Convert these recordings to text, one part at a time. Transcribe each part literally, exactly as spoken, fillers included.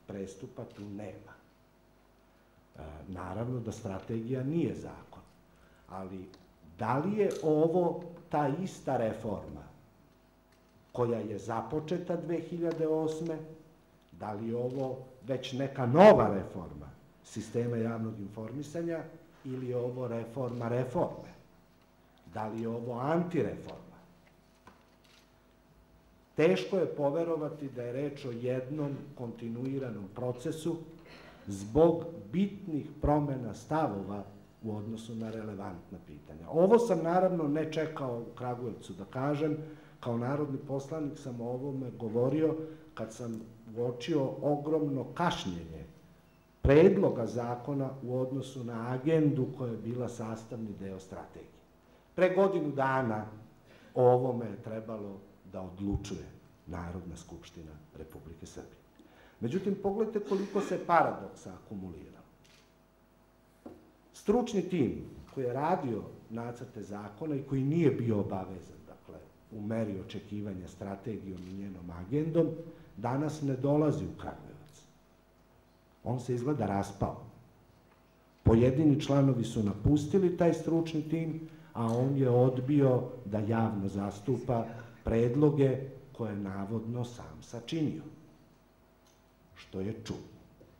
prestupa tu nema. Naravno da strategija nije zakon, ali da li je ovo ta ista reforma koja je započeta dve hiljade osme, da li je ovo već neka nova reforma sistema javnog informisanja ili je ovo reforma reforme? Da li je ovo antireforma? Teško je poverovati da je reč o jednom kontinuiranom procesu zbog bitnih promena stavova u odnosu na relevantna pitanja. Ovo sam naravno ne čekao u Kragujevcu da kažem, kao narodni poslanik sam o ovome govorio kad sam uočio ogromno kašnjenje predloga zakona u odnosu na agendu koja je bila sastavni deo strategije. Pre godinu dana o ovome je trebalo da odlučuje Narodna skupština Republike Srbije. Međutim, pogledajte koliko se paradoksa akumulirao. Stručni tim koji je radio nacrte zakona i koji nije bio obavezan, dakle, u meri očekivanja strategijom i njenom agendom, danas ne dolazi u Kragujevac. On se izgleda raspao. Pojedini članovi su napustili taj stručni tim, a on je odbio da javno zastupa predloge koje je navodno sam sačinio. Što je čudno.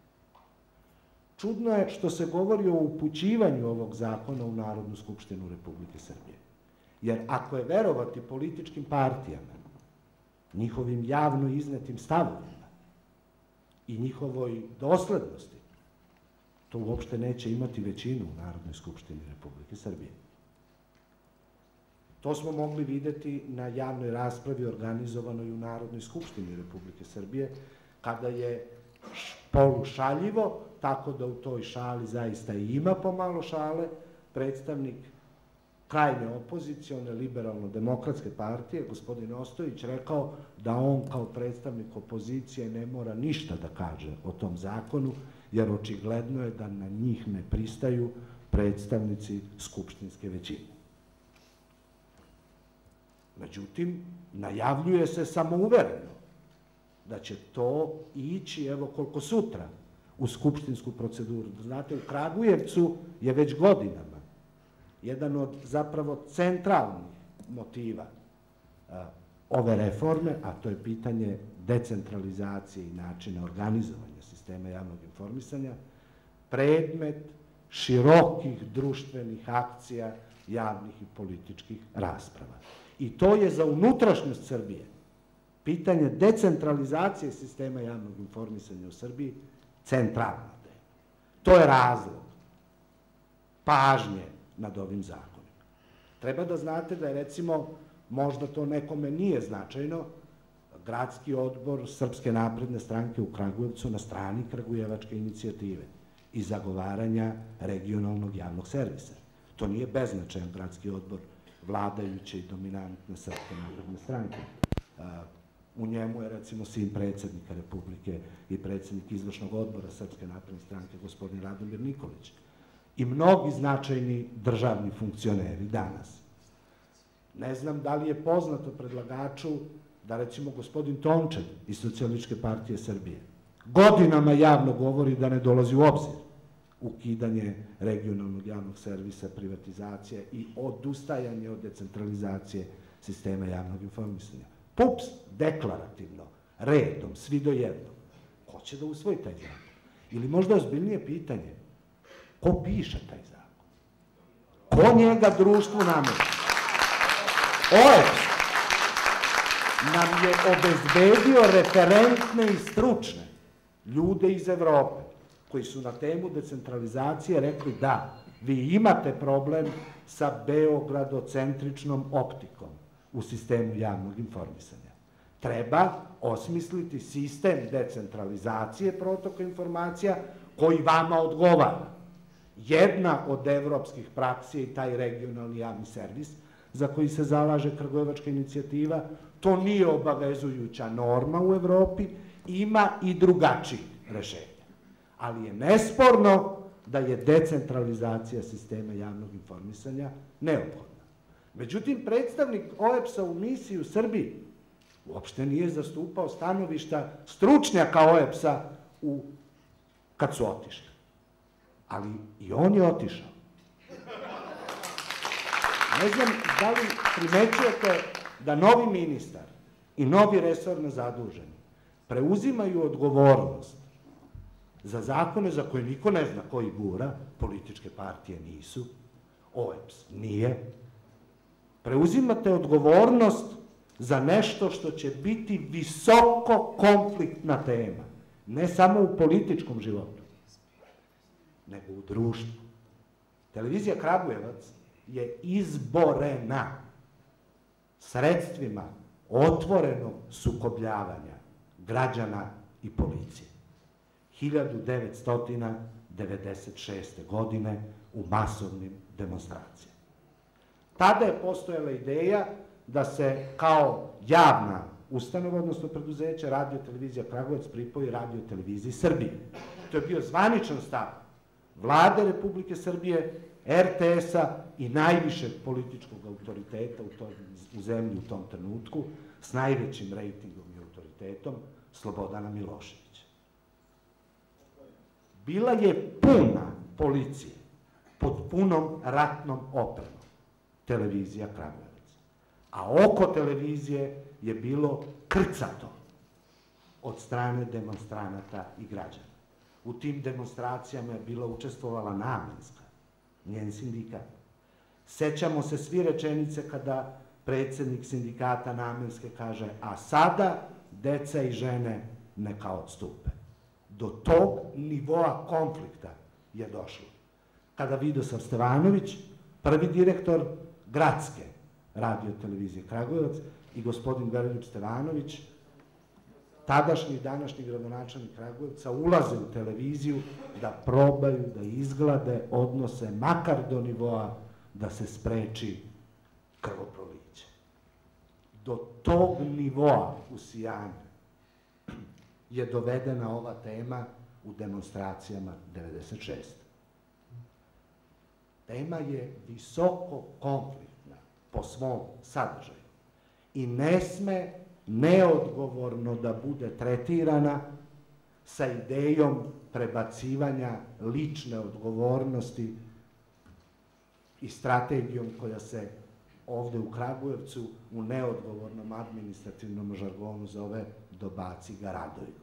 Čudno je što se govori o upućivanju ovog zakona u Narodnu skupštinu Republike Srbije. Jer ako je verovati političkim partijama, njihovim javno iznetim stavovima i njihovoj doslednosti, to uopšte neće imati većinu u Narodnoj skupštini Republike Srbije. To smo mogli videti na javnoj raspravi organizovanoj u Narodnoj skupštini Republike Srbije, kada je polušaljivo, tako da u toj šali zaista i ima pomalo šale, predstavnik krajnje opozicione liberalno-demokratske partije, gospodin Ostojić, rekao da on kao predstavnik opozicije ne mora ništa da kaže o tom zakonu, jer očigledno je da na njih ne pristaju predstavnici skupštinske većine. Međutim, najavljuje se samouvereno da će to ići, evo koliko sutra, u skupštinsku proceduru. Znate, u Kragujevcu je već godinama jedan od zapravo centralnih motiva ove reforme, a to je pitanje decentralizacije i načina organizovanja sistema javnog informisanja, predmet širokih društvenih akcija, javnih i političkih rasprava. I to je za unutrašnjost Srbije pitanje decentralizacije sistema javnog informisanja u Srbiji centralna tema. To je razlog pažnje nad ovim zakonima. Treba da znate da je, recimo, možda to nekome nije značajno, gradski odbor Srpske napredne stranke u Kragujevcu na strani Kragujevačke inicijative i zagovaranja regionalnog javnog servisa. To nije beznačajan gradski odbor vladajuće i dominantne Srpske napredne stranke. U njemu je, recimo, sin predsjednika Republike i predsjednik izvršnog odbora Srpske napredne stranke, gospodin Radomir Nikolić, i mnogi značajni državni funkcioneri danas. Ne znam da li je poznato predlagaču da, recimo, gospodin Tončev iz Socijalističke partije Srbije godinama javno govori da ne dolazi u obzir ukidanje regionalnog javnog servisa, privatizacija i odustajanje od decentralizacije sistema javnog informisanja. P U P S deklarativno, redom, svi do jednog. Ko će da usvoji taj zakon? Ili možda ozbiljnije pitanje, ko piše taj zakon? Ko njega društvu nameće? O E B S nam je obezbedio referentne i stručne ljude iz Evrope, koji su na temu decentralizacije rekli da, vi imate problem sa beogradocentričnom optikom u sistemu javnog informisanja. Treba osmisliti sistem decentralizacije protoka informacija koji vama odgovara. Jedna od evropskih praksi je taj regionalni javni servis za koji se zalaže Kragujevačka inicijativa. To nije obavezujuća norma u Evropi, ima i drugačijih rešenja. Ali je nesporno da je decentralizacija sistema javnog informisanja neophodna. Međutim, predstavnik O E B S-a u misiji u Srbiji uopšte nije zastupao stanovišta stručnjaka O E B S-a u, kad su otišli. Ali i on je otišao. Ne znam da li primećujete da novi ministar i novi resorno zaduženi preuzimaju odgovornost za zakone za koje niko ne zna koji gura, političke partije nisu, O E B S nije. Preuzimate odgovornost za nešto što će biti visoko konfliktna tema, ne samo u političkom životu, nego u društvu. Televizija Kragujevac je izborena sredstvima otvorenog sukobljavanja građana i policije. hiljadu devetsto devedeset šeste. godine u masovnim demonstracijama. Tada je postojala ideja da se kao javna ustanova, odnosno preduzeće, Radio televizija Kragujevac pripoji Radio televiziji Srbije. To je bio zvaničan stav Vlade Republike Srbije, R T S-a i najvišeg političkog autoriteta u zemlji u tom trenutku, s najvećim rejtingom i autoritetom, Slobodana Miloševića. Bila je puna policije, pod punom ratnom opremom, televizija Kragujevac. A oko televizije je bilo krcato od strane demonstranata i građana. U tim demonstracijama je bila učestvovala Namenska, njen sindikat. Sećamo se svi rečenice kada predsednik sindikata Namenske kaže: a sada deca i žene neka odstupe. Do tog nivoa konflikta je došlo. Kada Vidosav Stevanović, prvi direktor gradske radio televizije Kragujevac, i gospodin Veroljub Stevanović, tadašnji i današnji gradonačelnik Kragujevca, ulaze u televiziju da probaju da izglade odnose makar do nivoa da se spreči krvoproliće. Do tog nivoa usijanja je dovedena ova tema u demonstracijama devedeset šeste. Tema je visoko konfliktna po svom sadržaju i ne sme neodgovorno da bude tretirana sa idejom prebacivanja lične odgovornosti i strategijom koja se ovde u Kragujevcu u neodgovornom administrativnom žargonu zove dobaci ga radoju.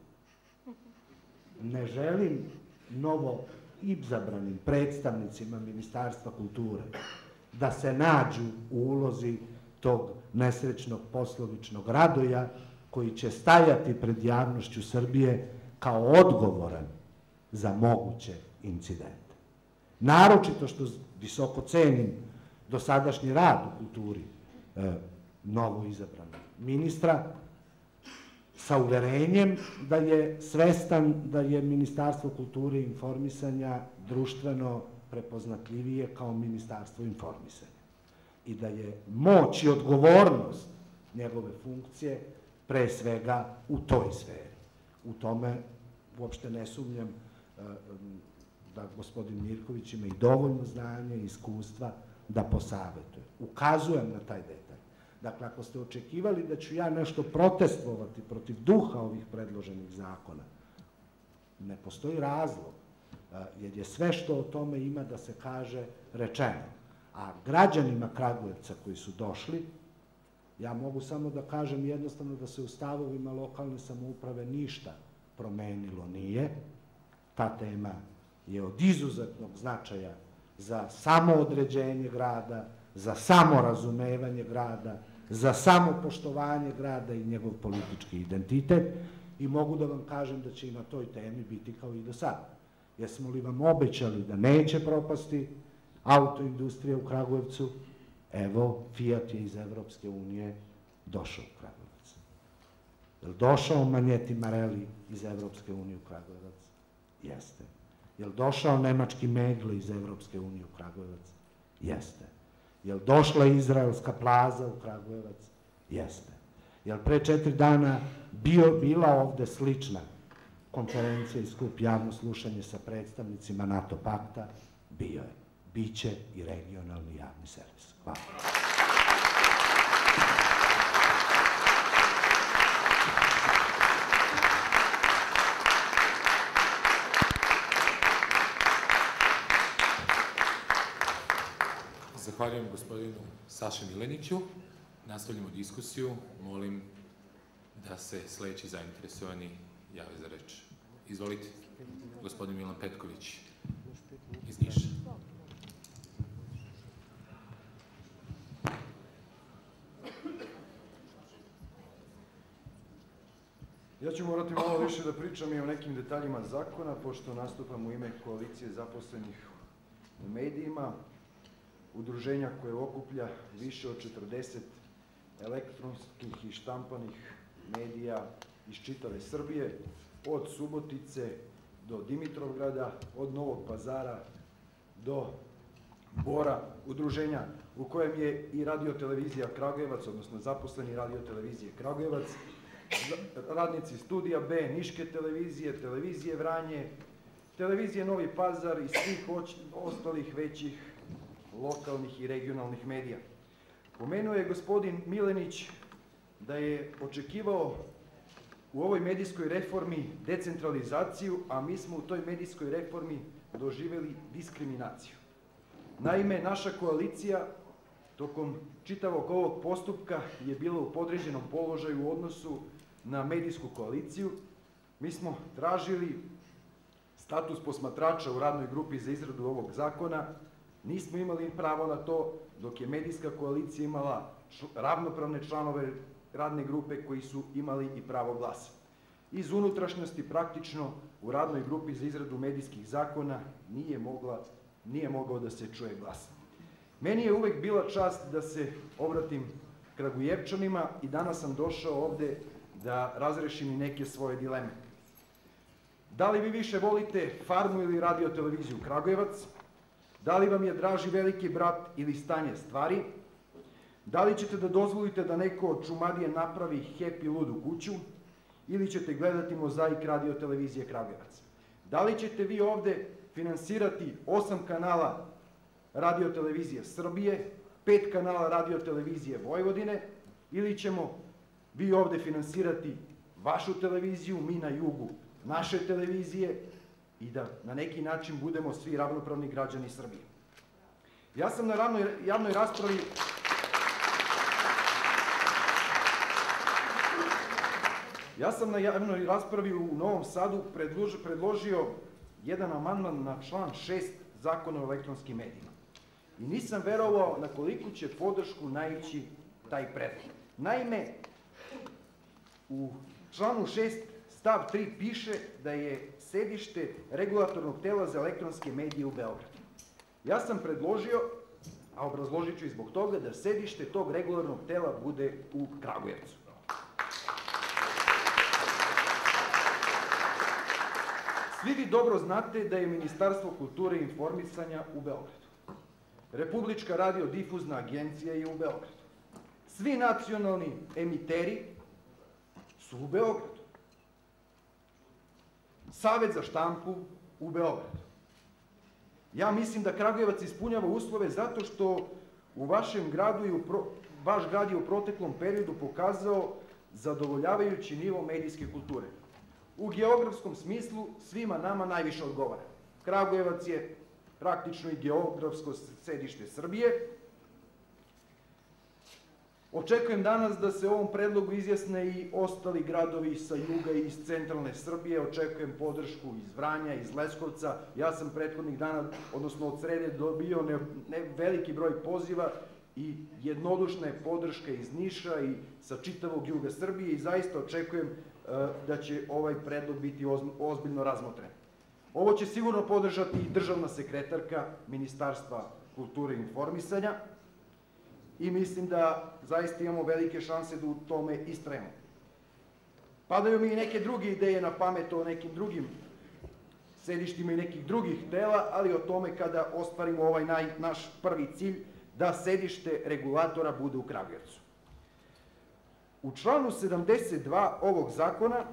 Ne želim novo izabranim predstavnicima Ministarstva kulture da se nađu u ulozi tog nesrećnog poslovičnog Radoja koji će stajati pred javnošću Srbije kao odgovoran za moguće incidente. Naročito što visoko cenim dosadašnji rad u kulturi novo izabranog ministra, sa uverenjem da je svestan da je Ministarstvo kulture i informisanja društveno prepoznatljivije kao Ministarstvo informisanja i da je moć i odgovornost njegove funkcije pre svega u toj sferi. U tome uopšte ne sumnjam da gospodin Mirković ima i dovoljno znanja i iskustva da posavetuje. Ukazujem na taj detalj. Dakle, ako ste očekivali da ću ja nešto protestovati protiv duha ovih predloženih zakona, ne postoji razlog, jer je sve što o tome ima da se kaže rečeno. A građanima Kragujevca koji su došli, ja mogu samo da kažem jednostavno da se u stavovima lokalne samouprave ništa promenilo nije. Ta tema je od izuzetnog značaja za samoodređenje grada, za samorazumevanje grada, za samopoštovanje grada i njegov politički identitet i mogu da vam kažem da će i na toj temi biti kao i do sada. Jesmo li vam obećali da neće propasti autoindustrija u Kragujevcu? Evo, Fiat je iz Evropske unije došao u Kragujevac. Je li došao Manjeti Marelli iz Evropske unije u Kragujevac? Jeste. Je li došao nemački Meggle iz Evropske unije u Kragujevac? Jeste. Je li došla izraelska Plaza u Kragujevac? Jeste. Je li pre četiri dana bila ovde slična konferencija i skup javno slušanje sa predstavnicima NATO pakta? Bio je. Biće i regionalni javni servis. Hvala. Zahvaljujem gospodinu Saši Mileniću. Nastavljamo diskusiju. Molim da se sledeći zainteresovani jave za reč. Izvolite, gospodin Milan Petković iz Niša. Ja ću morati malo više da pričam i o nekim detaljima zakona, pošto nastupam u ime koalicije zaposlenih u medijima, udruženja koje okuplja više od četrdeset elektronskih i štampanih medija iz čitave Srbije, od Subotice do Dimitrovgrada, od Novog Pazara do Bora, udruženja u kojem je i radio-televizija Kragujevac, odnosno zaposleni radio-televizije Kragujevac, radnici Studija B, Niške televizije, televizije Vranje, televizije Novi Pazar i svih ostalih većih lokalnih i regionalnih medija. Pomenuo je gospodin Milenić da je očekivao u ovoj medijskoj reformi decentralizaciju, a mi smo u toj medijskoj reformi doživeli diskriminaciju. Naime, naša koalicija tokom čitavog ovog postupka je bila u podređenom položaju u odnosu na medijsku koaliciju. Mi smo tražili status posmatrača u radnoj grupi za izradu ovog zakona, nismo imali pravo na to, dok je medijska koalicija imala ravnopravne članove radne grupe koji su imali i pravo glasa. Iz unutrašnjosti praktično u radnoj grupi za izradu medijskih zakona nije, mogla, nije mogao da se čuje glas. Meni je uvek bila čast da se obratim Kragujevčanima i danas sam došao ovde da razrešim i neke svoje dileme. Da li vi više volite Farmu ili radio-televiziju Kragujevac? Da li vam je draži Veliki brat ili Stanje stvari? Da li ćete da dozvolite da neko od Čumadije napravi Happy ludu kuću? Ili ćete gledati mozaik radio-televizije Kragujevac? Da li ćete vi ovde finansirati osam kanala radio-televizije Srbije, pet kanala radio-televizije Vojvodine, ili ćemo vi ovde finansirati vašu televiziju, mi na jugu naše televizije i da na neki način budemo svi ravnopravni građani Srbije. Ja sam na javnoj raspravi Ja sam na javnoj raspravi u Novom Sadu predložio jedan amandman na član šest Zakona o elektronskim medijima. I nisam verovao na koliku će podršku naići taj predlog. Naime, u članu šest stav tri piše da je sedište regulatornog tela za elektronske medije u Beogradu. Ja sam predložio, a obrazložit ću i zbog toga, da sedište tog regulatornog tela bude u Kragujevcu. Svi vi dobro znate da je Ministarstvo kulture i informisanja u Beogradu. Republička radiodifuzna agencija je u Beogradu. Svi nacionalni emiteri su u Beogradu. Savet za štampu u Beogradu. Ja mislim da Kragujevac ispunjava uslove zato što u vašem gradu i u pro, vaš grad je u proteklom periodu pokazao zadovoljavajući nivo medijske kulture. U geografskom smislu svima nama najviše odgovara. Kragujevac je praktično i geografsko sedište Srbije. Očekujem danas da se o ovom predlogu izjasne i ostali gradovi sa juga i iz centralne Srbije. Očekujem podršku iz Vranja, iz Leskovca. Ja sam prethodnih dana, odnosno od srede, dobio ne, ne, veliki broj poziva i jednodušna je podrška iz Niša i sa čitavog juga Srbije i zaista očekujem uh, da će ovaj predlog biti ozbiljno razmotren. Ovo će sigurno podržati i državna sekretarka Ministarstva kulture i informisanja i mislim da zaista imamo velike šanse da u tome istrajemo. Padaju mi i neke druge ideje na pamet o nekim drugim sedištima i nekih drugih tela, ali o tome kada ostvarimo ovaj naj, naš prvi cilj, da sedište regulatora bude u Kragujevcu. U članu sedamdeset dva ovog zakona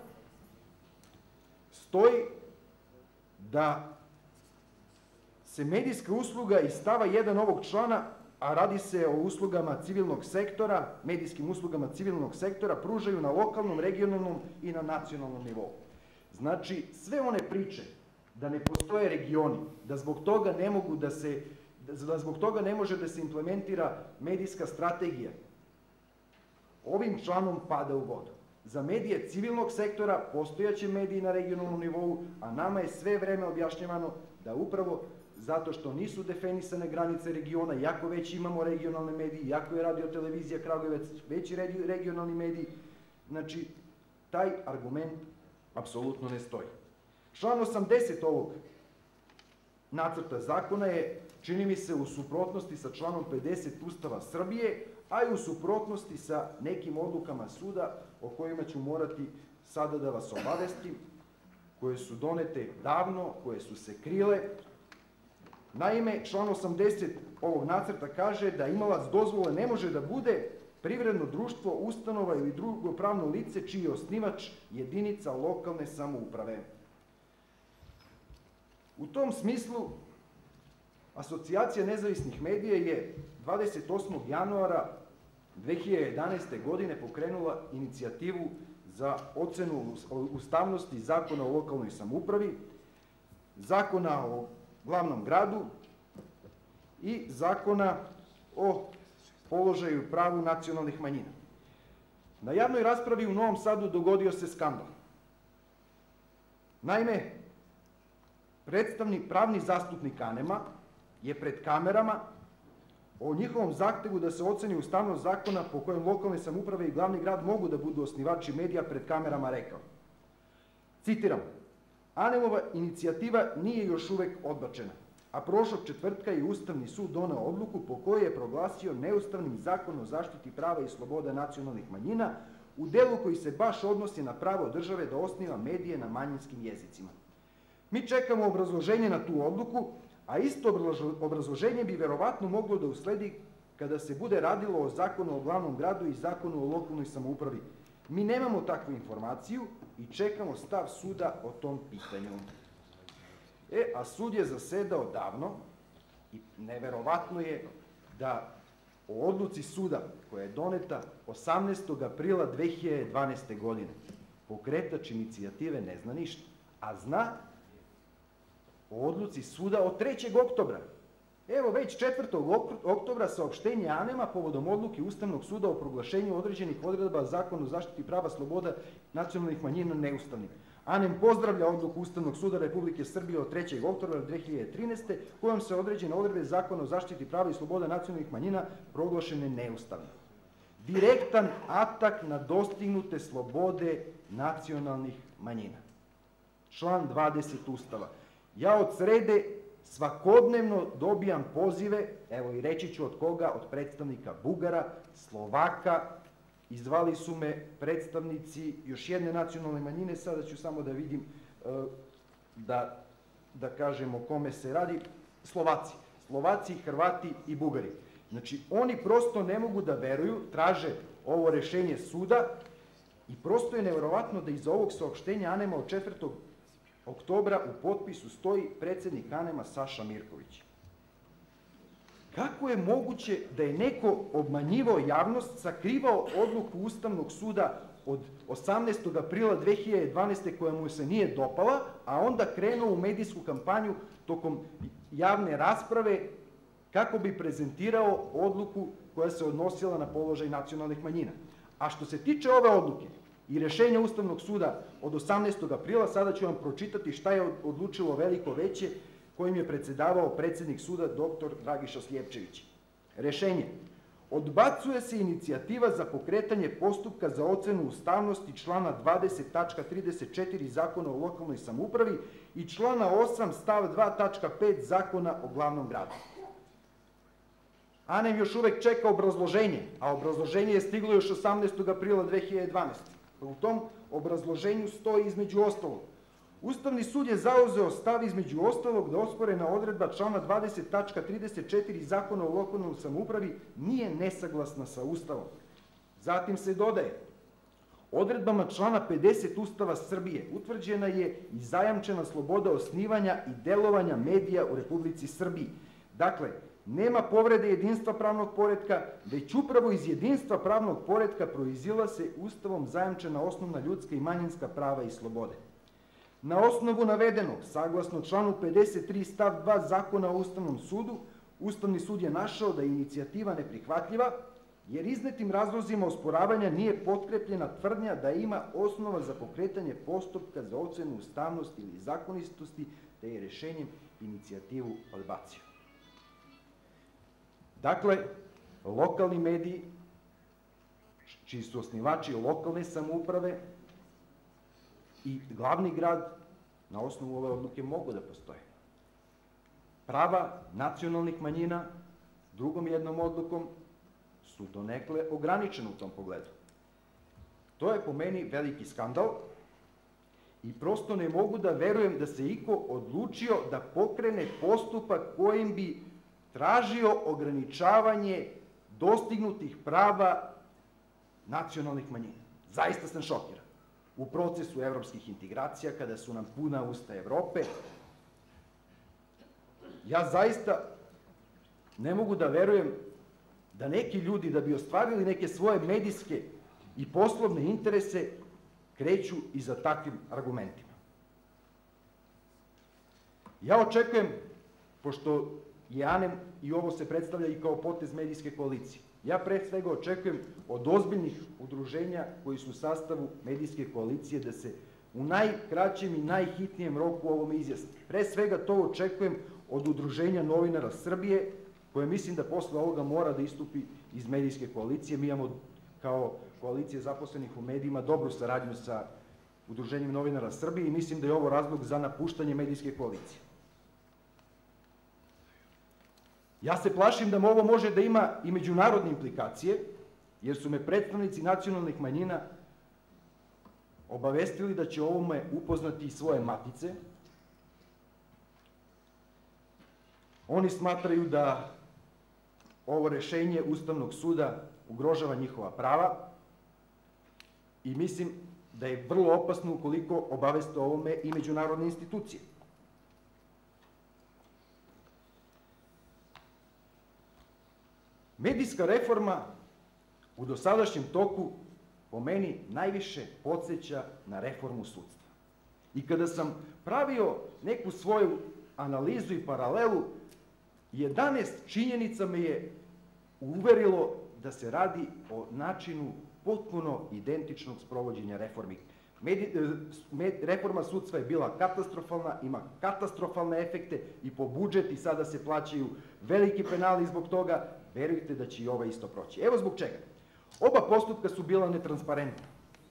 stoji da se medijska usluga iz stava jedan ovog člana, a radi se o uslugama civilnog sektora, medijskim uslugama civilnog sektora, pružaju na lokalnom, regionalnom i na nacionalnom nivou. Znači, sve one priče da ne postoje regioni, da zbog toga ne mogu da se zbog toga ne može da se implementira medijska strategija. Ovim članom pada u vodu. Za medije civilnog sektora postojaće mediji na regionalnom nivou, a nama je sve vreme objašnjavano da upravo zato što nisu definisane granice regiona, iako već imamo regionalne medije, iako je Radio televizija Kragujevac već i regionalni mediji, znači taj argument apsolutno ne stoji. Član osamdeset ovog nacrta zakona je, čini mi se, u suprotnosti sa članom pedeset Ustava Srbije, a i u suprotnosti sa nekim odlukama suda o kojima ću morati sada da vas obavestim, koje su donete davno, koje su se krile. Naime, član osamdeset ovog nacrta kaže da imalac dozvole ne može da bude privredno društvo, ustanova ili drugo pravno lice čiji je osnivač jedinica lokalne samouprave. U tom smislu, Asocijacija nezavisnih medija je dvadeset osmog januara dve hiljade jedanaeste. godine pokrenula inicijativu za ocenu ustavnosti Zakona o lokalnoj samoupravi, Zakona o glavnom gradu i Zakona o položaju i pravu nacionalnih manjina. Na javnoj raspravi u Novom Sadu dogodio se skandal. Naime, predstavnik, pravni zastupnik ANEM-a je pred kamerama o njihovom zahtevu da se oceni ustavnost zakona po kojem lokalne samouprave i glavni grad mogu da budu osnivači medija pred kamerama rekao. Citiram, ANEM-ova inicijativa nije još uvek odbačena, a prošlog četvrtka je Ustavni sud doneo odluku po kojoj je proglasio neustavnim Zakon o zaštiti prava i sloboda nacionalnih manjina u delu koji se baš odnosi na pravo države da osniva medije na manjinskim jezicima. Mi čekamo obrazloženje na tu odluku, a isto obrazloženje bi verovatno moglo da usledi kada se bude radilo o Zakonu o glavnom gradu i Zakonu o lokalnoj samoupravi. Mi nemamo takvu informaciju i čekamo stav suda o tom pitanju. E, a sud je zasedao davno i neverovatno je da o odluci suda koja je doneta osamnaestog aprila dve hiljade dvanaeste. godine pokretač inicijative ne zna ništa, a zna o odluci suda od trećeg oktobra. Evo već četvrtog oktobra saopštenje ANEM-a povodom odluke Ustavnog suda o proglašenju određenih odredba Zakona o zaštiti prava sloboda nacionalnih manjina neustavnim. ANEM pozdravlja odluku Ustavnog suda Republike Srbije od trećeg oktobra dve hiljade trinaeste. kojom se određene odredbe Zakona o zaštiti prava i sloboda nacionalnih manjina proglašene neustavnim. Direktan atak na dostignute slobode nacionalnih manjina. Član dvadeset Ustava. Ja od srede svakodnevno dobijam pozive, evo i reći ću od koga, od predstavnika Bugara, Slovaka, izvali su me predstavnici još jedne nacionalne manjine, sada ću samo da vidim, da, da kažem o kome se radi, Slovaci. Slovaci, Hrvati i Bugari. Znači, oni prosto ne mogu da veruju, traže ovo rešenje suda i prosto je neverovatno da iza ovog saopštenja ANEM-a od četvrtog oktobra u potpisu stoji predsednik ANEM-a Saša Mirković. Kako je moguće da je neko obmanjivao javnost, sakrivao odluku Ustavnog suda od osamnaestog aprila dve hiljade dvanaeste. koja mu se nije dopala, a onda krenuo u medijsku kampanju tokom javne rasprave kako bi prezentirao odluku koja se odnosila na položaj nacionalnih manjina. A što se tiče ove odluke i rešenja Ustavnog suda od osamnaestog aprila, sada ću vam pročitati šta je odlučilo veliko veće kojim je predsedavao predsednik suda doktor Dragiša Slijepčević. Rešenje. Odbacuje se inicijativa za pokretanje postupka za ocenu ustavnosti člana dvadeset tačka trideset četiri Zakona o lokalnoj samoupravi i člana osam stav dva tačka pet Zakona o glavnom gradu. ANEM još uvek čeka obrazloženje, a obrazloženje je stiglo još osamnaestog aprila dve hiljade dvanaeste. U tom obrazloženju stoji između ostalog. Ustavni sud je zauzeo stav između ostalog da osporena odredba člana dvadeset tačka trideset četiri Zakona o lokalnoj samoupravi nije nesaglasna sa Ustavom. Zatim se dodaje, odredbama člana pedeset Ustava Srbije utvrđena je i zajamčena sloboda osnivanja i delovanja medija u Republici Srbiji. Dakle, nema povrede jedinstva pravnog poretka, već upravo iz jedinstva pravnog poretka proizilaze Ustavom zajamčena osnovna ljudska i manjinska prava i slobode. Na osnovu navedenog, saglasno članu pedeset tri stav dva Zakona o Ustavnom sudu, Ustavni sud je našao da je inicijativa neprihvatljiva, jer iznetim razlozima osporavanja nije potkrepljena tvrdnja da ima osnova za pokretanje postupka za ocenu ustavnosti ili zakonitosti, te je rešenjem inicijativu odbacio. Dakle, lokalni mediji, čiji su osnivači lokalne samouprave i glavni grad, na osnovu ove odluke mogu da postoje. Prava nacionalnih manjina drugom jednom odlukom su donekle ograničene u tom pogledu. To je po meni veliki skandal i prosto ne mogu da verujem da se iko odlučio da pokrene postupak kojim bi tražio ograničavanje dostignutih prava nacionalnih manjina. Zaista sam šokiran. U procesu evropskih integracija, kada su nam puna usta Evrope, ja zaista ne mogu da verujem da neki ljudi, da bi ostvarili neke svoje medijske i poslovne interese, kreću i za takvim argumentima. Ja očekujem, pošto je ANEM i ovo se predstavlja i kao potez medijske koalicije, ja pre svega očekujem od ozbiljnih udruženja koji su u sastavu medijske koalicije da se u najkraćem i najhitnijem roku ovome izjasni. Pre svega to očekujem od Udruženja novinara Srbije, koje mislim da posle ovoga mora da istupi iz medijske koalicije. Mi imamo kao koalicija zaposlenih u medijima dobru saradnju sa Udruženjem novinara Srbije i mislim da je ovo razlog za napuštanje medijske koalicije. Ja se plašim da ovo može da ima i međunarodne implikacije, jer su me predstavnici nacionalnih manjina obavestili da će ovome upoznati i svoje matice. Oni smatraju da ovo rešenje Ustavnog suda ugrožava njihova prava i mislim da je vrlo opasno ukoliko obaveste ovome i međunarodne institucije. Medijska reforma u dosadašnjem toku po meni najviše podseća na reformu sudstva. I kada sam pravio neku svoju analizu i paralelu, jedanaest činjenica me je uverilo da se radi o načinu potpuno identičnog sprovođenja reformi. Reforma sudstva je bila katastrofalna, ima katastrofalne efekte i po budžet i sada se plaćaju veliki penali zbog toga. Verujte da će i ova isto proći. Evo zbog čega. Oba postupka su bila netransparentna.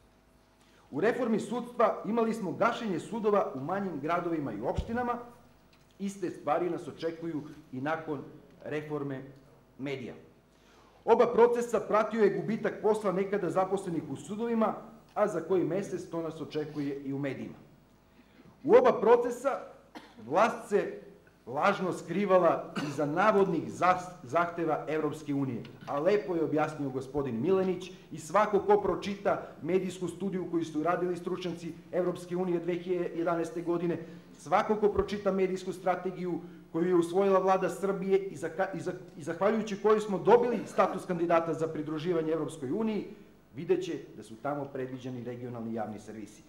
U reformi sudstva imali smo gašenje sudova u manjim gradovima i opštinama. Iste stvari nas očekuju i nakon reforme medija. Oba procesa pratio je gubitak posla nekada zaposlenih u sudovima, a za koji mesec to nas očekuje i u medijima. U oba procesa vlast se lažno skrivala iza navodnih zahteva Evropske unije, a lepo je objasnio gospodin Milenić i svako ko pročita medijsku studiju koju su radili stručnjaci Evropske unije dve hiljade jedanaeste. godine, svako ko pročita medijsku strategiju koju je usvojila vlada Srbije i zahvaljujući kojoj smo dobili status kandidata za pridruživanje Evropskoj uniji, videće da su tamo predviđeni regionalni javni servisi.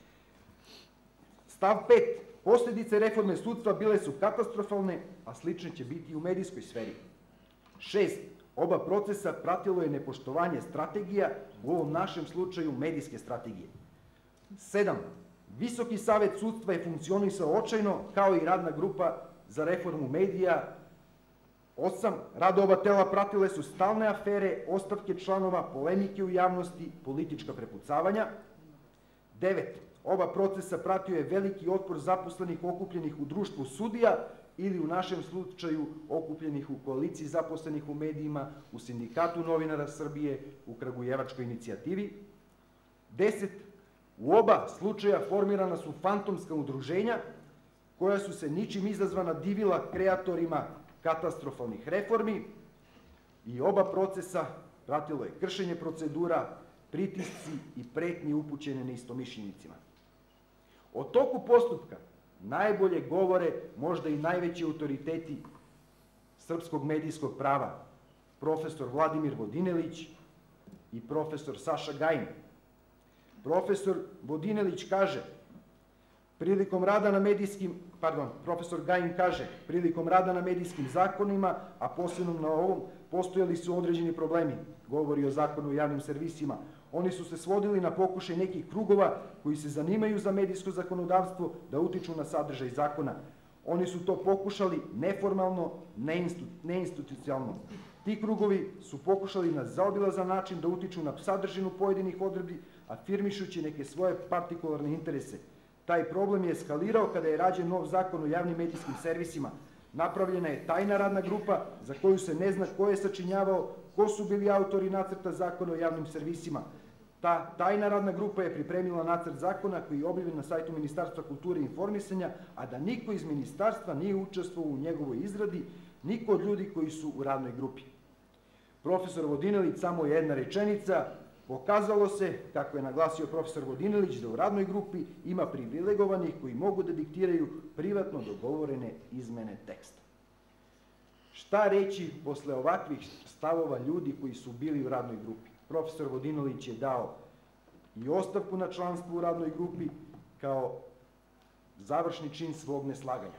Stav pet. Posledice reforme sudstva bile su katastrofalne, a slične će biti i u medijskoj sferi. Šest. Oba procesa pratilo je nepoštovanje strategija, u ovom našem slučaju medijske strategije. Sedam. Visoki savet sudstva je funkcionisao očajno, kao i radna grupa za reformu medija. Osam. Rad oba tela pratile su stalne afere, ostavke članova, polemike u javnosti, politička prepucavanja. Devet. Oba procesa pratio je veliki otpor zaposlenih okupljenih u društvu sudija ili u našem slučaju okupljenih u koaliciji zaposlenih u medijima, u Sindikatu novinara Srbije, u Kragujevačkoj inicijativi. Deset. U oba slučaja formirana su fantomska udruženja koja su se ničim izazvana divila kreatorima katastrofalnih reformi i oba procesa pratilo je kršenje procedura, pritisci i pretnje upućene neistomišljenicima. O toku postupka najbolje govore možda i najveći autoriteti srpskog medijskog prava, profesor Vladimir Vodinelić i profesor Saša Gajin. Profesor Vodinelić kaže: Prilikom rada na medijskim, pardon, profesor Gajin kaže, prilikom rada na medijskim zakonima, a posebno na ovom, postojali su određeni problemi, govori o zakonu o javnim servisima. Oni su se svodili na pokušaj nekih krugova koji se zanimaju za medijsko zakonodavstvo da utiču na sadržaj zakona. Oni su to pokušali neformalno, neinstitucionalno. Ti krugovi su pokušali na zaobilazan način da utiču na sadržinu pojedinih odredbi, afirmišući neke svoje partikularne interese. Taj problem je eskalirao kada je rađen nov zakon o javnim medijskim servisima. Napravljena je tajna radna grupa za koju se ne zna ko je sačinjavao, ko su bili autori nacrta zakona o javnim servisima. Ta tajna radna grupa je pripremila nacrt zakona koji je objavljen na sajtu Ministarstva kulture i informisanja, a da niko iz ministarstva nije učestvovao u njegovoj izradi, niko od ljudi koji su u radnoj grupi. Profesor Vodinelić, samo jedna rečenica, pokazalo se, kako je naglasio profesor Vodinelić, da u radnoj grupi ima privilegovanih koji mogu da diktiraju privatno dogovorene izmene teksta. Šta reći posle ovakvih stavova ljudi koji su bili u radnoj grupi? Profesor Vodinelić je dao i ostavku na članstvo u radnoj grupi kao završni čin svog neslaganja.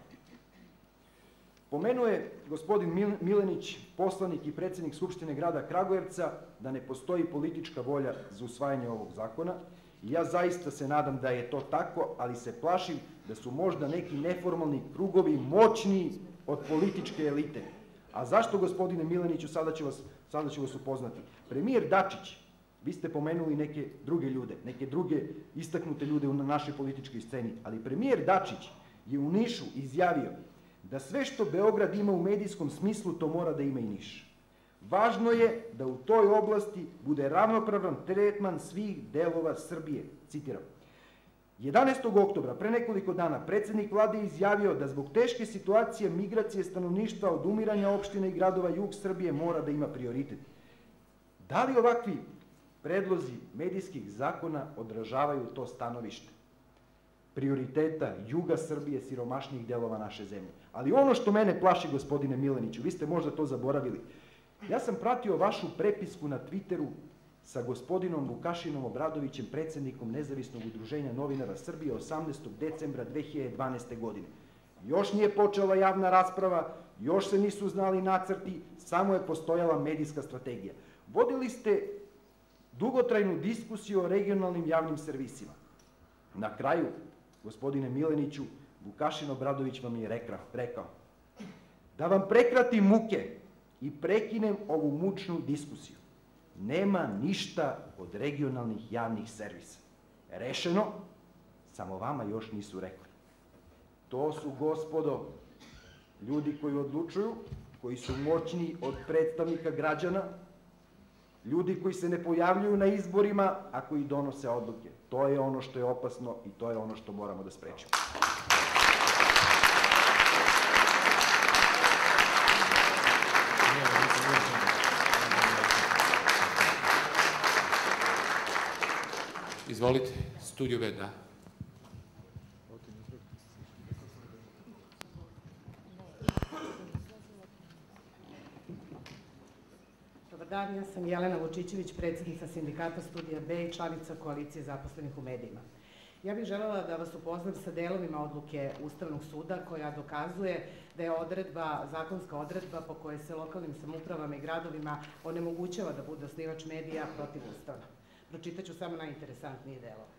Pomenuo je gospodin Milenić, poslanik i predsednik Skupštine grada Kragujevca, da ne postoji politička volja za usvajanje ovog zakona. I ja zaista se nadam da je to tako, ali se plašim da su možda neki neformalni krugovi moćniji od političke elite. A zašto, gospodine Mileniću, sada ću vas, sada ću vas upoznati. Premijer Dačić, vi ste pomenuli neke druge ljude, neke druge istaknute ljude u našoj političkoj sceni, ali premijer Dačić je u Nišu izjavio da sve što Beograd ima u medijskom smislu, to mora da ima i Niš. Važno je da u toj oblasti bude ravnopravan tretman svih delova Srbije, citiram. jedanaestog oktobra, pre nekoliko dana, predsednik vlade je izjavio da zbog teške situacije migracije stanovništva od umiranja opština i gradova jug Srbije mora da ima prioritet. Da li ovakvi predlozi medijskih zakona odražavaju to stanovište prioriteta juga Srbije, siromašnijih delova naše zemlje? Ali ono što mene plaši, gospodine Mileniću, vi ste možda to zaboravili, ja sam pratio vašu prepisku na Twitteru sa gospodinom Vukašinom Obradovićem, predsednikom Nezavisnog udruženja novinara Srbije, osamnaestog decembra dve hiljade dvanaeste. godine. Još nije počela javna rasprava, još se nisu znali nacrti, samo je postojala medijska strategija. Vodili ste dugotrajnu diskusiju o regionalnim javnim servisima. Na kraju, gospodine Mileniću, Vukašin Obradović vam je rekao da vam prekratim muke i prekinem ovu mučnu diskusiju. Nema ništa od regionalnih javnih servisa. Rešeno, samo vama još nisu rekli. To su, gospodo, ljudi koji odlučuju, koji su moćniji od predstavnika građana, ljudi koji se ne pojavljuju na izborima, a koji donose odluke. To je ono što je opasno i to je ono što moramo da sprečimo. Izvolite, Studio B, da. Dobar dan, ja sam Jelena Vučićević, predsednica sindikata Studija B i članica koalicije zaposlenih u medijima. Ja bih želela da vas upoznam sa delovima odluke Ustavnog suda koja dokazuje da je odredba, zakonska odredba po kojoj se lokalnim samoupravama i gradovima onemogućava da bude osnivač medija protivustavna. Pročitaću samo najinteresantnije delove.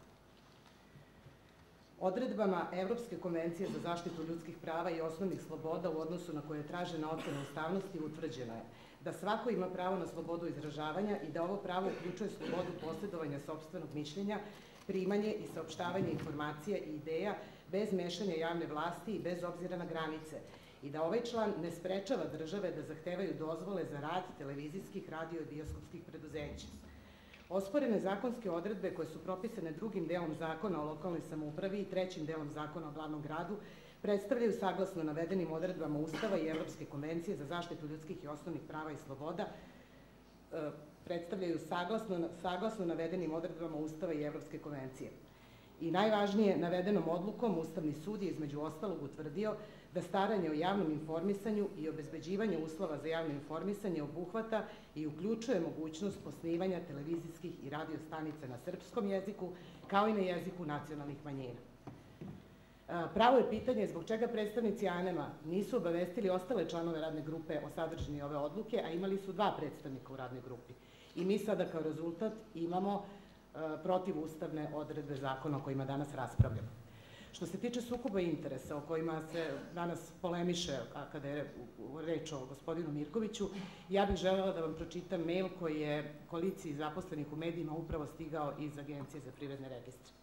Odredbama Evropske konvencije za zaštitu ljudskih prava i osnovnih sloboda u odnosu na koje je tražena ocena ustavnosti utvrđeno je da svako ima pravo na slobodu izražavanja i da ovo pravo uključuje slobodu posjedovanja sopstvenog mišljenja, primanje i saopštavanje informacija i ideja bez mešanja javne vlasti i bez obzira na granice i da ovaj član ne sprečava države da zahtevaju dozvole za rad televizijskih, radio i bioskopskih preduzeća. Osporene zakonske odredbe koje su propisane drugim delom zakona o lokalnoj samoupravi i trećim delom zakona o glavnom gradu predstavljaju saglasno navedenim odredbama Ustava i Evropske konvencije za zaštitu ljudskih i osnovnih prava i sloboda, predstavljaju saglasno navedenim odredbama Ustava i Evropske konvencije. I najvažnije, navedenom odlukom Ustavni sud je između ostalog utvrdio da staranje o javnom informisanju i obezbeđivanje uslova za javno informisanje obuhvata i uključuje mogućnost osnivanja televizijskih i radio stanica na srpskom jeziku, kao i na jeziku nacionalnih manjina. Pravo je pitanje zbog čega predstavnici A N E M-a nisu obavestili ostale članove radne grupe o sadržini ove odluke, a imali su dva predstavnika u radnoj grupi. I mi sada kao rezultat imamo protivustavne odredbe zakona o kojima danas raspravljamo. Što se tiče sukoba interesa o kojima se danas polemiše, a kada je reč o gospodinu Mirkoviću, ja bih želela da vam pročitam mail koji je koaliciji zaposlenih u medijima upravo stigao iz Agencije za privredne registre.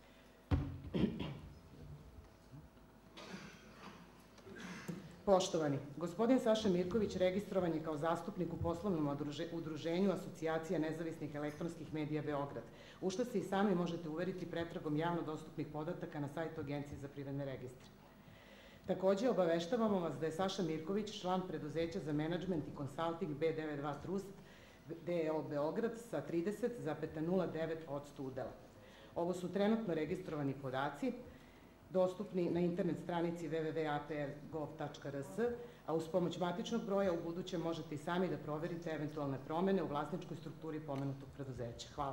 Poštovani, gospodin Saša Mirković registrovan je kao zastupnik u poslovnom udruženju Asocijacija nezavisnih elektronskih medija Beograd, u što se i sami možete uveriti pretragom javno dostupnih podataka na sajtu Agencije za privredne registre. Takođe, obaveštavamo vas da je Saša Mirković član preduzeća za menadžment i konsulting B devedeset dva Trust D E O Beograd sa trideset zarez nula devet posto udela. Ovo su trenutno registrovani podaci, dostupni na internet stranici w w w tačka a p r gov tačka r s, a uz pomoć matičnog broja u buduće možete i sami da proverite eventualne promene u vlasničkoj strukturi pomenutog preduzeća. Hvala.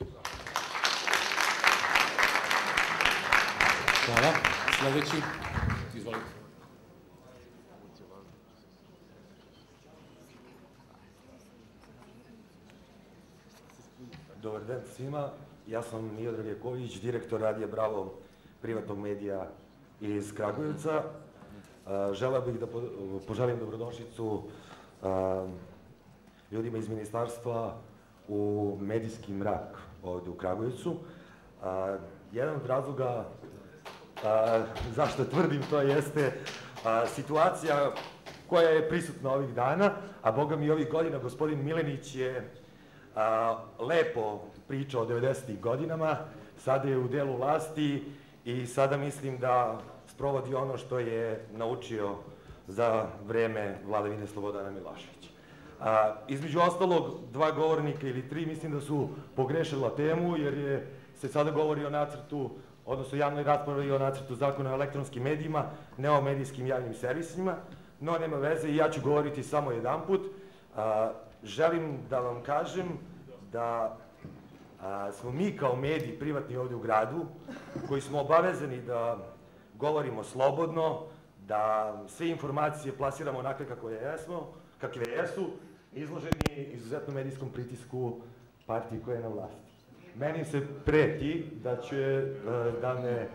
Hvala. Sledeći, izvolite. Dobar dan svima, ja sam Miodrag Jakovljević, direktor Radija Bravo privatnog medija iz Kragujevca. Želeo bih da poželim dobrodošlicu ljudima iz ministarstva u medijski mrak ovde u Kragujevcu. Jedan od razloga zašto tvrdim to jeste situacija koja je prisutna ovih dana, a boga mi ovih godina gospodin Milenić je lepo pričao o devedesetim godinama, sada je u delu vlasti i sada mislim da sprovodi ono što je naučio za vreme vladavine Slobodana Miloševića. Između ostalog, dva govornika ili tri mislim da su pogrešila temu, jer je, se sada govori o nacrtu, odnosno javnoj raspravi o nacrtu zakona o elektronskim medijima, ne o medijskim javnim servisima, no nema veze i ja ću govoriti samo jedan put. Želim da vam kažem da smo mi kao mediji privatni ovde u gradu, koji smo obavezani da govorimo slobodno, da sve informacije plasiramo onakve kakve jesu, izloženi izuzetno medijskom pritisku partiji koja je na vlasti. Meni se preti da će da me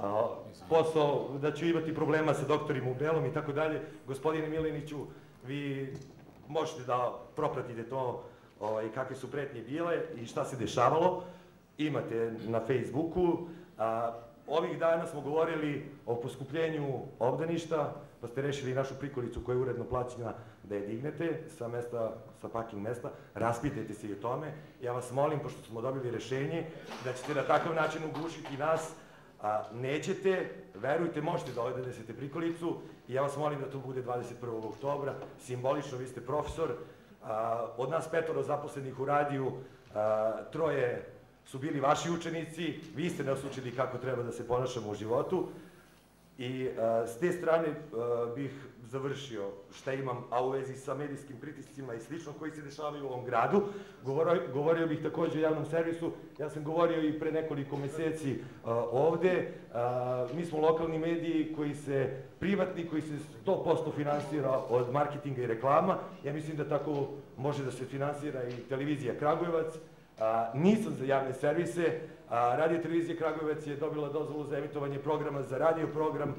posao, da ću imati problema sa doktorima u belom i tako dalje. Gospodine Mileniću, vi možete da propratite to i kakve su pretnje bile i šta se dešavalo. Imate na Facebooku. Ovih dana smo govorili o poskupljenju obdaništa, pa ste rešili našu prikolicu koja je uredno plaćena da je dignete sa mesta, sa parking mesta. Raspitajte se i o tome. Ja vas molim, pošto smo dobili rešenje, da ćete na takav način ugušiti nas. Nećete, verujte, možete da odnesete prikolicu i ja vas molim da to bude dvadeset prvog oktobra. Simbolično, vi ste profesor. Od nas petoro zaposlenih u radiju, troje su bili vaši učenici, vi ste nas učili kako treba da se ponašamo u životu i s te strane bih završio šta imam, a u vezi sa medijskim pritiscima i slično koji se dešavaju u ovom gradu. Govorio bih takođe o javnom servisu, ja sam govorio i pre nekoliko meseci ovde, mi smo lokalni mediji koji se, privatni, koji se sto posto finansira od marketinga i reklama, ja mislim da tako može da se finansira i televizija Kragujevac. Nisam za javne servise, Radio televizija Kragujevac je dobila dozvolu za emitovanje programa za radio program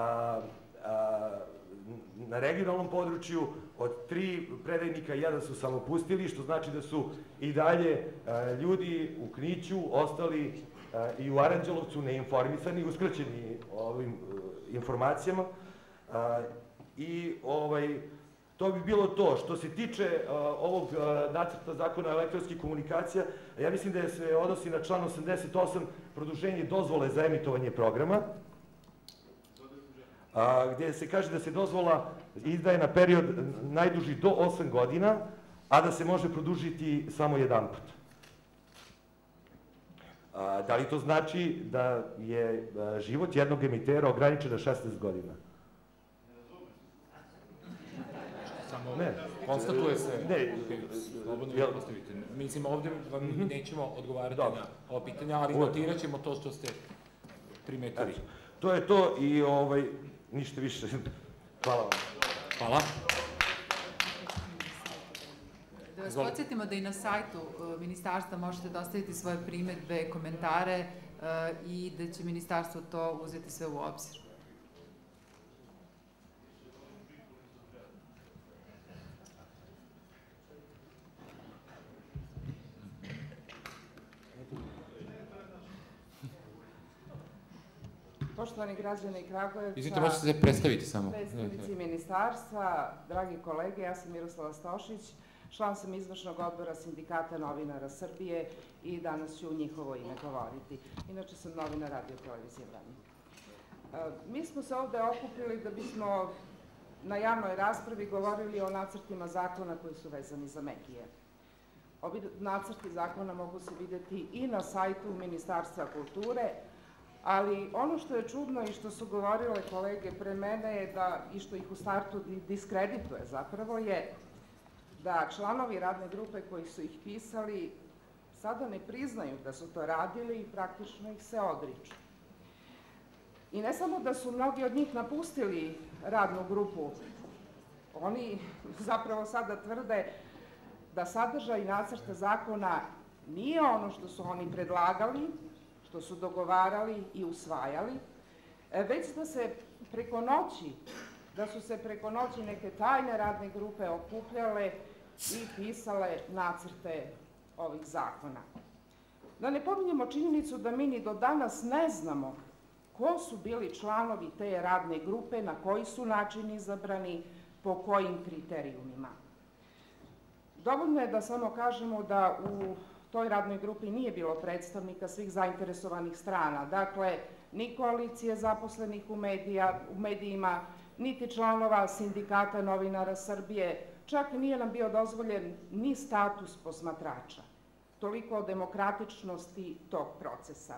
na regionalnom području, od tri predajnika jedan su samo pustili, što znači da su i dalje ljudi u Kniću ostali i u Aranđelovcu neinformisani, uskraćeni ovim informacijama i to bi bilo to. Što se tiče ovog nacrta zakona o elektronskih komunikacija, ja mislim da se odnosi na član osamdeset osam, produženje dozvole za emitovanje programa, gde se kaže da se dozvola izdaje na period najduži do osam godina, a da se može produžiti samo jedan put. Da li to znači da je život jednog emitera ograničen na šesnaest godina? Samo konstatuje se, slobodno vi postavite. Mislim, ovde vam nećemo odgovarati na ovo pitanja, ali notirat ćemo to što ste primetili. To je to i ovaj, ništa više. Hvala vam. Hvala. Da vas podsjetimo da i na sajtu ministarstva možete dostaviti svoje primedbe, komentare i da će ministarstvo to uzeti sve u obzir. Poštovani građani Kragujevca, Izvinite, možete se predstaviti samo. predstavnici ministarstva, dragi kolege, ja sam Miroslava Stošić, član sam izvršnog odbora Sindikata novinara Srbije i danas ću u njihovo ime govoriti. Inače sam novinar Radio televizije Vranje. Mi smo se ovde okupili da bismo na javnoj raspravi govorili o nacrtima zakona koji su vezani za medije. Ovi nacrti zakona mogu se videti i na sajtu Ministarstva kulture, ali ono što je čudno i što su govorile kolege pre mene je da, i što ih u startu diskredituje zapravo, je da članovi radne grupe koji su ih pisali sada ne priznaju da su to radili i praktično ih se odriču. I ne samo da su mnogi od njih napustili radnu grupu, oni zapravo sada tvrde da sadržaj nacrta zakona nije ono što su oni predlagali, što su dogovarali i usvajali, već da se preko noći, da su se preko noći neke tajne radne grupe okupljale i pisale nacrte ovih zakona. Da ne pominjemo činjenicu da mi ni do danas ne znamo ko su bili članovi te radne grupe, na koji su način izabrani, po kojim kriterijumima. Dovoljno je da samo kažemo da u toj radnoj grupi nije bilo predstavnika svih zainteresovanih strana, dakle, ni koalicije zaposlenih u, medija, u medijima, niti članova Sindikata novinara Srbije, čak nije nam bio dozvoljen ni status posmatrača. Toliko o demokratičnosti tog procesa.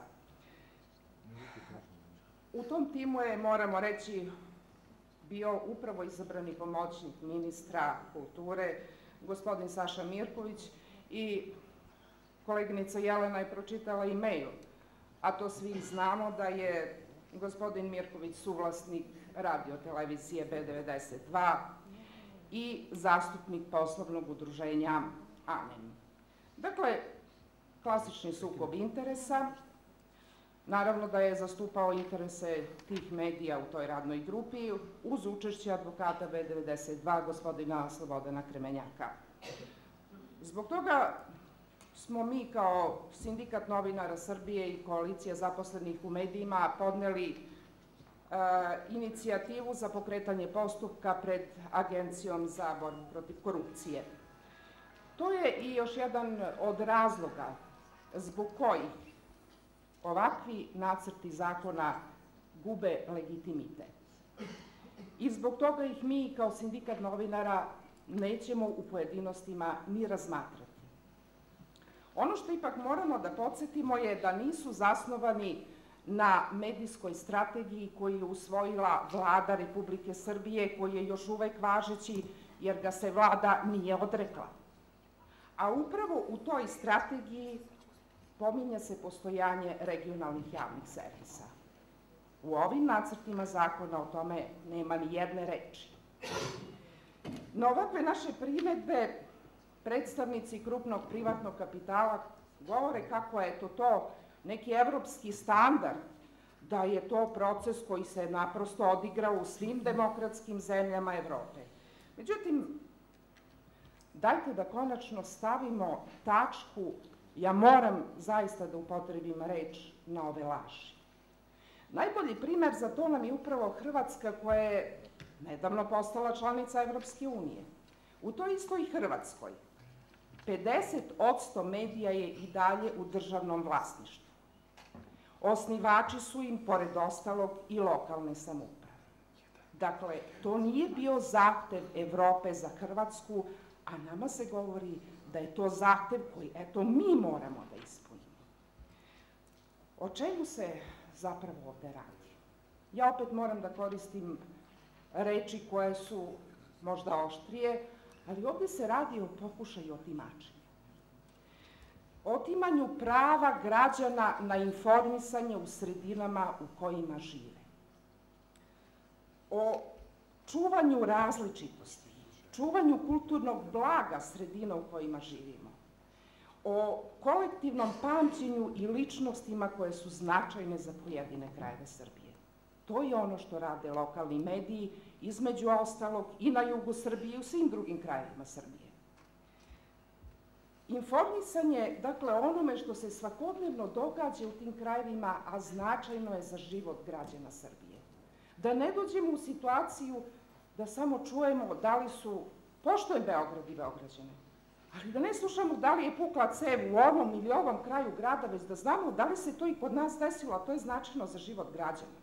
U tom timu je, moramo reći, bio upravo izabrani pomoćnik ministra kulture, gospodin Saša Mirković, i koleginica Jelena je pročitala e-mail, a to svi znamo da je gospodin Mirković suvlasnik radio televizije B devedeset dva i zastupnik poslovnog udruženja Amen. Dakle, klasični sukob interesa. Naravno da je zastupao interese tih medija u toj radnoj grupi uz učešće advokata B devedeset dva, gospodina Slobodana Kremenjaka. Zbog toga smo mi kao Sindikat novinara Srbije i koalicija zaposlenih u medijima podneli e, inicijativu za pokretanje postupka pred Agencijom za borbu protiv korupcije. To je i još jedan od razloga zbog kojih ovakvi nacrti zakona gube legitimitet. I zbog toga ih mi kao Sindikat novinara nećemo u pojedinostima ni razmatrati. Ono što ipak moramo da podsjetimo je da nisu zasnovani na medijskoj strategiji koju je usvojila Vlada Republike Srbije, koji je još uvek važeći jer ga se Vlada nije odrekla. A upravo u toj strategiji pominje se postojanje regionalnih javnih servisa. U ovim nacrtima zakona o tome nema ni jedne reči. Na ovakve naše primedbe predstavnici krupnog privatnog kapitala govore kako je to to neki evropski standard, da je to proces koji se naprosto odigrao u svim demokratskim zemljama Evrope. Međutim, dajte da konačno stavimo tačku, ja moram zaista da upotrebim reč, na ove laži. Najbolji primer za to nam je upravo Hrvatska, koja je nedavno postala članica Evropske unije. U toj istoj Hrvatskoj pedeset posto medija je i dalje u državnom vlasništvu. Osnivači su im, pored ostalog, i lokalne samouprave. Dakle, to nije bio zahtev Evrope za Hrvatsku, a nama se govori da je to zahtev koji, eto, mi moramo da ispunimo. O čemu se zapravo ovde radi? Ja opet moram da koristim reči koje su možda oštrije, ali ovde se radi o pokušaju otimačenja. Otimanju prava građana na informisanje u sredinama u kojima žive. o čuvanju različitosti, čuvanju kulturnog blaga sredina u kojima živimo, o kolektivnom pamćenju i ličnostima koje su značajne za pojedine krajeve Srbije. To je ono što rade lokalni mediji, između ostalog i na jugu Srbije i u svim drugim krajevima Srbije. Informisanje, dakle, onome što se svakodnevno događa u tim krajevima, a značajno je za život građana Srbije. Da ne dođemo u situaciju da samo čujemo da li su, poštujem Beograd i Beograđane, ali da ne slušamo da li je pukla cev u ovom ili ovom kraju grada, već da znamo da li se to i kod nas desilo, a to je značajno za život građana.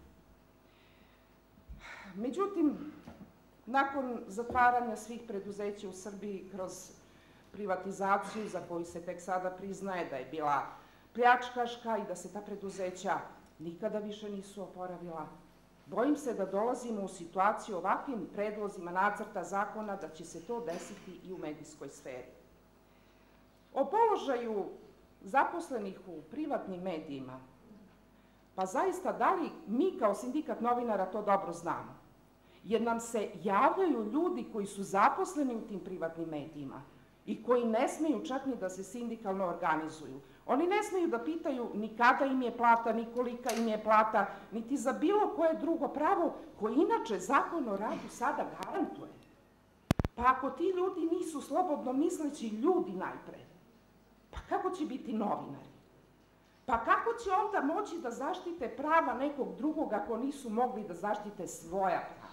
Međutim, nakon zatvaranja svih preduzeća u Srbiji kroz privatizaciju, za koju se tek sada priznaje da je bila pljačkaška i da se ta preduzeća nikada više nisu oporavila, bojim se da dolazimo u situaciju ovakvim predlozima nacrta zakona da će se to desiti i u medijskoj sferi. O položaju zaposlenih u privatnim medijima, pa zaista da li mi kao sindikat novinara to dobro znamo? Jer nam se javljaju ljudi koji su zaposleni u tim privatnim medijima i koji ne smeju čak ni da se sindikalno organizuju. Oni ne smeju da pitaju ni kada im je plata, ni kolika im je plata, niti za bilo koje drugo pravo koje inače Zakon o radu sada garantuje. Pa ako ti ljudi nisu slobodno misleći ljudi najpre, pa kako će biti novinari? Pa kako će onda moći da zaštite prava nekog drugog ako nisu mogli da zaštite svoja prava?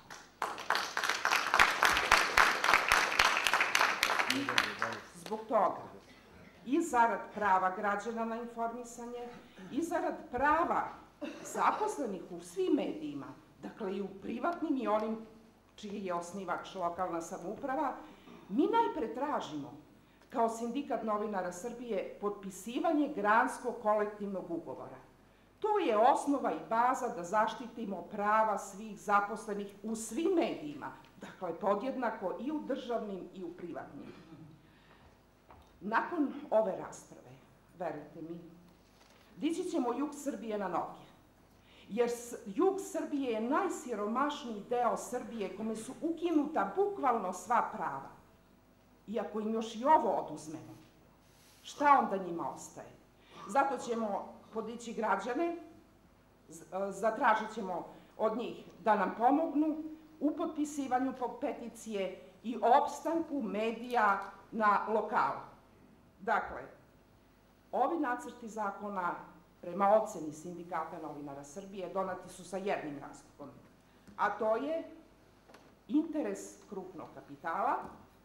Zbog toga, i zarad prava građana na informisanje, i zarad prava zaposlenih u svim medijima, dakle i u privatnim i onim čiji je osnivač lokalna samouprava, mi najpre tražimo, kao Sindikat novinara Srbije, potpisivanje granskog kolektivnog ugovora. To je osnova i baza da zaštitimo prava svih zaposlenih u svim medijima, dakle podjednako i u državnim i u privatnim. Nakon ove rasprave, verujte mi, dići ćemo jug Srbije na noge, jer jug Srbije je najsiromašniji deo Srbije kome su ukinuta bukvalno sva prava. I ako im još i ovo oduzmemo, šta onda njima ostaje? Zato ćemo podići građane, zatražit ćemo od njih da nam pomognu u potpisivanju peticije i opstanku medija na lokalu. Dakle, ovi nacrti zakona, prema oceni Sindikata novinara Srbije, donati su sa jednim razlogom, a to je interes krupnog kapitala